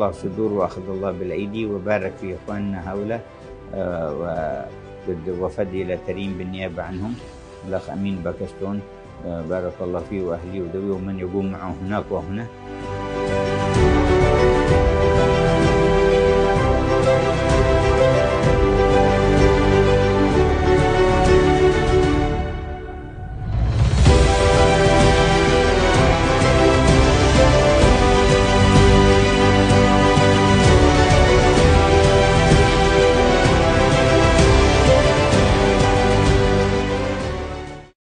الله الصدور وأخذ الله بالأيدي، وبارك في إخواننا هؤلاء، وفد إلى تريم بالنيابة عنهم الأخ أمين باكستون، بارك الله فيه وأهلي وذويه ومن يقوم معه هناك وهنا.